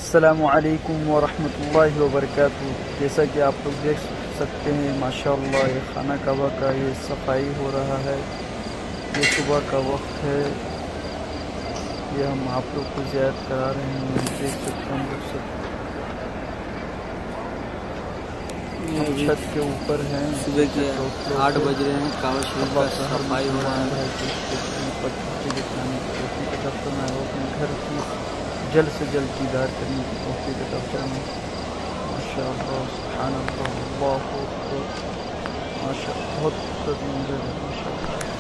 अस्सलामुअलैकुम वरहमतुल्लाहि वबरकातुहू। जैसा कि आप लोग देख सकते हैं माशाअल्लाह ये खाना कबा का ये सफाई हो रहा है। ये सुबह का वक्त है। ये हम आप लोग को ज़ियारत करा रहे हैं। देख सकते हैं लोग सब हम छत के ऊपर हैं। सुबह के 8 बज रहे हैं। काबा शरीफ का सफाई हो रहा है। अपने घर की जल्द से जल्द दीदार करने की तौफीक अता फरमाए। माशाअल्लाह सुभान अल्लाह, अल्लाहु अकबर। माशाअल्लाह बहुत खूबसूरत मंजर है माशाअल्लाह।